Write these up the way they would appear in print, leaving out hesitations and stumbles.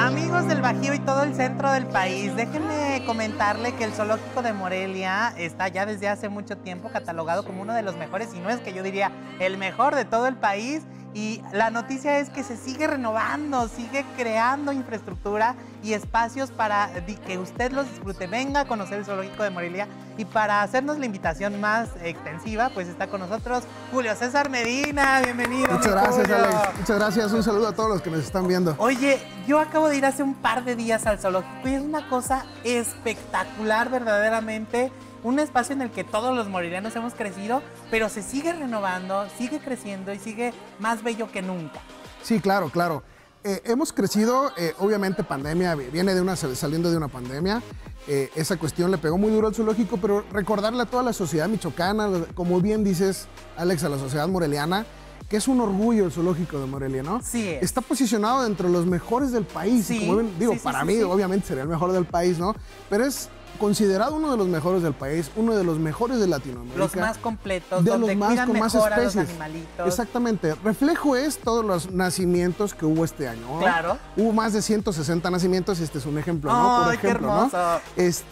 Amigos del Bajío y todo el centro del país, déjenme comentarle que el Zoológico de Morelia está ya desde hace mucho tiempo catalogado como uno de los mejores, y no es que yo diría el mejor de todo el país. Y la noticia es que se sigue renovando, sigue creando infraestructura y espacios para que usted los disfrute. Venga a conocer el Zoológico de Morelia, y para hacernos la invitación más extensiva, pues está con nosotros Julio César Medina. Bienvenido. Muchas gracias, Alex. Muchas gracias. Un saludo a todos los que nos están viendo. Oye, yo acabo de ir hace un par de días al zoológico y es una cosa espectacular verdaderamente. Un espacio en el que todos los morelianos hemos crecido, pero se sigue renovando, sigue creciendo y sigue más bello que nunca. Sí, claro, claro. Hemos crecido, obviamente pandemia, saliendo de una pandemia. Esa cuestión le pegó muy duro al zoológico, pero recordarle a toda la sociedad michoacana, como bien dices, Alex, a la sociedad moreliana, que es un orgullo el Zoológico de Morelia, ¿no? Sí es. Está posicionado entre los mejores del país. Sí, como ven, digo, para mí, obviamente, sería el mejor del país, ¿no? Pero es considerado uno de los mejores del país, uno de los mejores de Latinoamérica. Los más completos, de donde los más cuidan con más mejor a los especies. animalitos. Exactamente. Reflejo es todos los nacimientos que hubo este año, ¿no? Claro. Hubo más de 160 nacimientos, este es un ejemplo, ¿no? Por ejemplo, qué hermoso. ¿no?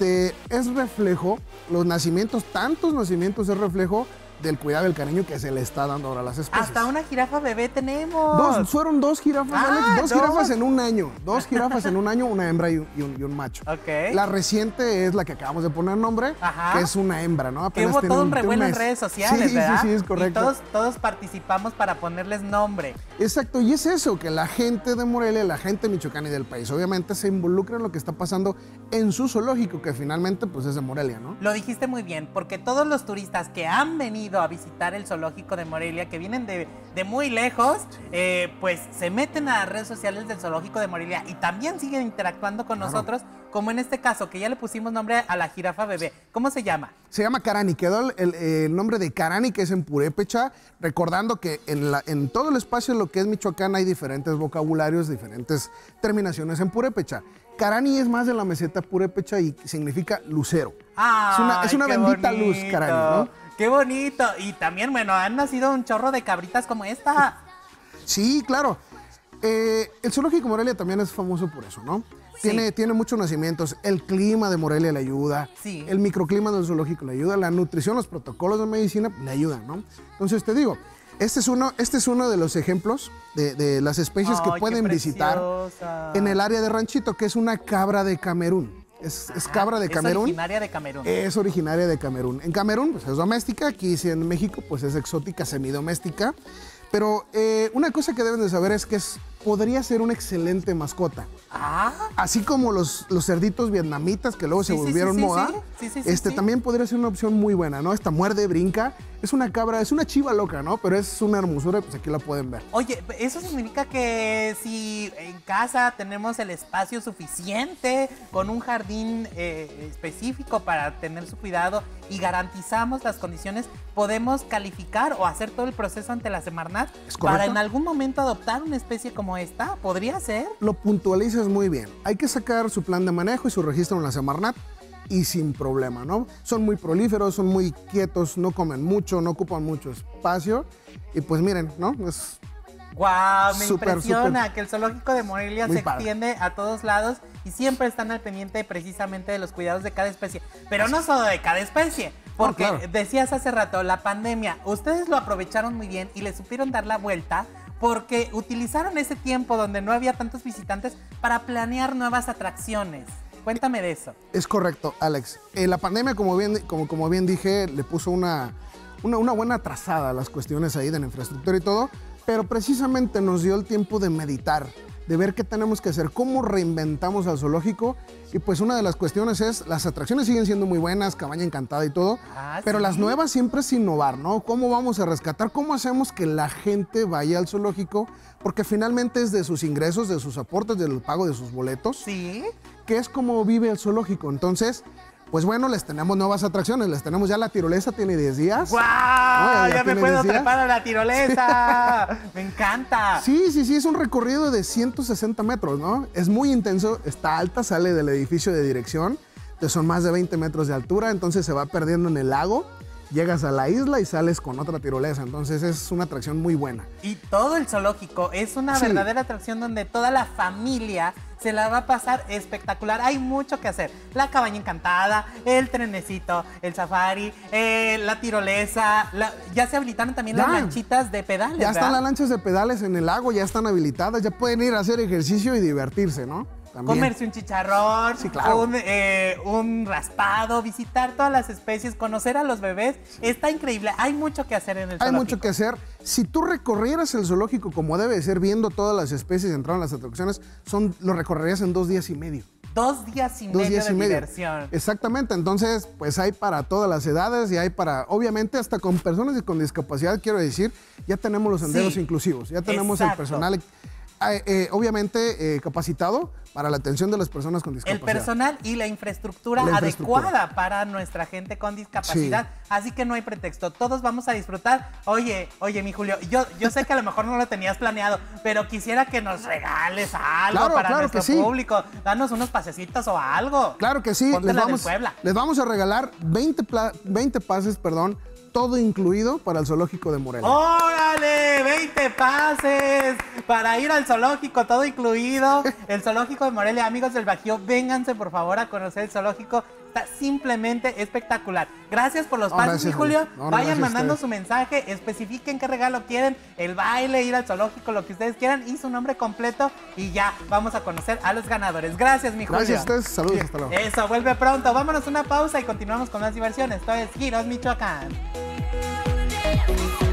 Es reflejo, los nacimientos, tantos nacimientos es reflejo del cuidado y el cariño que se le está dando ahora a las especies. Hasta una jirafa bebé tenemos. Fueron dos jirafas, Alex, dos jirafas en un año. Dos jirafas en un año, una hembra y un macho. Ok. La reciente es la que acabamos de poner nombre, Ajá. que es una hembra, ¿no? Que hubo todo un revuelo en redes sociales, sí, ¿verdad? Sí, es correcto. Y todos participamos para ponerles nombre. Exacto, y es eso, que la gente de Morelia, la gente michoacana y del país, obviamente se involucra en lo que está pasando en su zoológico, que finalmente pues es de Morelia, ¿no? Lo dijiste muy bien, porque todos los turistas que han venido a visitar el Zoológico de Morelia, que vienen de muy lejos, pues se meten a las redes sociales del Zoológico de Morelia y también siguen interactuando con nosotros, como en este caso, que ya le pusimos nombre a la jirafa bebé. ¿Cómo se llama? Se llama Carani, quedó el nombre de Carani, que es en purépecha, recordando que en todo el espacio, lo que es Michoacán, hay diferentes vocabularios, diferentes terminaciones en purépecha. Carani es más de la meseta purépecha y significa lucero. Es una bendita luz, Carani, ¿no? ¡Qué bonito! Y también, bueno, han nacido un chorro de cabritas como esta. Sí, claro. El Zoológico de Morelia también es famoso por eso, ¿no? Sí. Tiene muchos nacimientos, el clima de Morelia le ayuda, sí. El microclima del zoológico le ayuda, la nutrición, los protocolos de medicina le ayudan, ¿no? Entonces te digo, este es uno de los ejemplos de las especies que pueden visitar en el área de Ranchito, que es una cabra de Camerún. Es cabra de Camerún. Es originaria de Camerún. Es originaria de Camerún. En Camerún pues es doméstica, aquí en México pues es exótica, semidoméstica. Pero una cosa que deben de saber es que podría ser una excelente mascota. Así como los cerditos vietnamitas que luego se volvieron moda, también podría ser una opción muy buena, ¿no? Esta muerde, brinca, es una cabra, es una chiva loca, ¿no? Pero es una hermosura, pues aquí la pueden ver. Oye, eso significa que si en casa tenemos el espacio suficiente, con un jardín específico para tener su cuidado y garantizamos las condiciones, podemos calificar o hacer todo el proceso ante la Semarnat para en algún momento adoptar una especie como esta. ¿Podría ser? Lo puntualizas muy bien. Hay que sacar su plan de manejo y su registro en la Semarnat y sin problema, ¿no? Son muy prolíferos, son muy quietos, no comen mucho, no ocupan mucho espacio y pues miren, ¿no? Es ¡Guau! Me impresiona que el Zoológico de Morelia se extiende a todos lados y siempre están al pendiente precisamente de los cuidados de cada especie. Pero no solo de cada especie, porque decías hace rato, la pandemia, ustedes lo aprovecharon muy bien y le supieron dar la vuelta porque utilizaron ese tiempo donde no había tantos visitantes para planear nuevas atracciones. Cuéntame de eso. Es correcto, Alex. La pandemia, como bien dije, le puso una buena trazada a las cuestiones ahí de la infraestructura y todo, pero precisamente nos dio el tiempo de meditar, de ver qué tenemos que hacer, cómo reinventamos al zoológico. Y pues una de las cuestiones es, las atracciones siguen siendo muy buenas, Cabaña Encantada y todo, pero las nuevas siempre es innovar, ¿no? ¿Cómo vamos a rescatar? ¿Cómo hacemos que la gente vaya al zoológico? Porque finalmente es de sus ingresos, de sus aportes, del pago de sus boletos. Sí. Que es como vive el zoológico. Entonces, pues bueno, les tenemos nuevas atracciones. Les tenemos ya la tirolesa, tiene 10 días. ¡Guau! Ya me puedo trepar a la tirolesa. Me encanta. Sí, es un recorrido de 160 metros, ¿no? Es muy intenso, está alta, sale del edificio de dirección, que son más de 20 metros de altura, entonces se va perdiendo en el lago. llegas a la isla y sales con otra tirolesa. Entonces es una atracción muy buena. Y todo el zoológico es una verdadera atracción donde toda la familia se la va a pasar espectacular. Hay mucho que hacer. La cabaña encantada, el trenecito, el safari, la tirolesa. Ya se habilitaron también las lanchitas de pedales, Ya están ¿verdad? las lanchas de pedales en el lago, ya están habilitadas. Ya pueden ir a hacer ejercicio y divertirse, ¿no? También. Comerse un chicharrón, Sí, claro. un raspado, visitar todas las especies, conocer a los bebés. Está increíble. Hay mucho que hacer en el zoológico. Hay mucho que hacer. Si tú recorrieras el zoológico como debe de ser, viendo todas las especies, entrar en las atracciones, lo recorrerías en 2 días y medio. 2 días y 2 medio días de y medio. diversión. Exactamente, entonces pues hay para todas las edades y hay para, obviamente hasta con personas con discapacidad, quiero decir, ya tenemos los senderos inclusivos, ya tenemos el personal obviamente capacitado para la atención de las personas con discapacidad. El personal y la infraestructura adecuada para nuestra gente con discapacidad. Sí. Así que no hay pretexto. Todos vamos a disfrutar. Oye, mi Julio, yo sé que a lo mejor no lo tenías planeado, pero quisiera que nos regales algo para nuestro público. Danos unos pasecitos o algo. Claro que sí. Les vamos a regalar 20 pases, todo incluido para el zoológico de Morelia. ¡Órale! 20 pases para ir al zoológico, todo incluido. El zoológico de Morelia, amigos del Bajío, vénganse por favor a conocer el zoológico. Está simplemente espectacular. Gracias por los pases, mi Julio. Vayan mandando su mensaje, especifiquen qué regalo quieren, el baile, ir al zoológico, lo que ustedes quieran y su nombre completo y ya vamos a conocer a los ganadores. Gracias, mi Julio. Gracias a ustedes, saludos, hasta luego. Eso, vuelve pronto. Vámonos a una pausa y continuamos con más diversiones. Esto es Giros Michoacán.